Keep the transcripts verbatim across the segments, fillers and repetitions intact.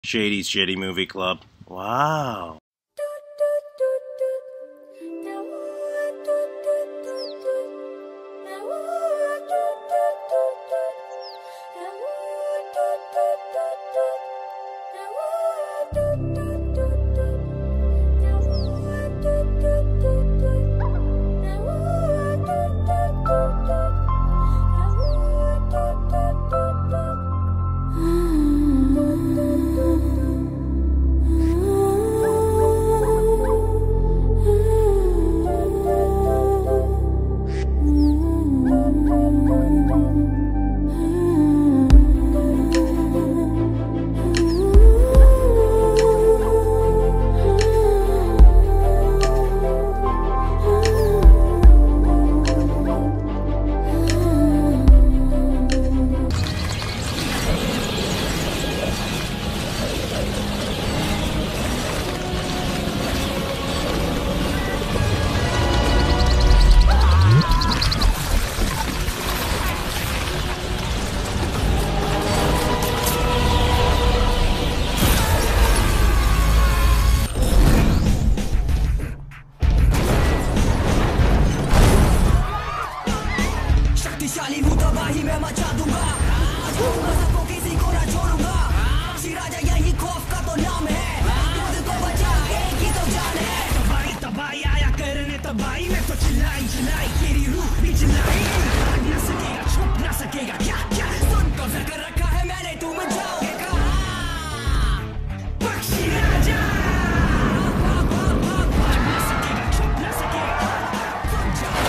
Shadie's Shitty Movie Club. Wow. शक्तिशाली हूँ तबाही मैं मचा दूंगा छोड़ूंगा सबको किसी को ना छोड़ूंगा पक्षी राजा यही खौफ का तो नाम है खुद को बचा एक ही तो जान है तबाही तबाही आया करने तबाही में तो चिल्लाई चिल्लाई तेरी रूह भी चिल्लाई भाग ना सकेगा छुप ना सकेगा क्या क्या सुन तो कर रखा है मैंने तुम जाओगे कहाँ पक्षी राजा भाग ना सकेगा छुप ना सकेगा तुम जाओ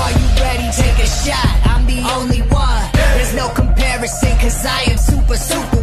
Take a shot, I'm the only one. There's no comparison, cause I am super, super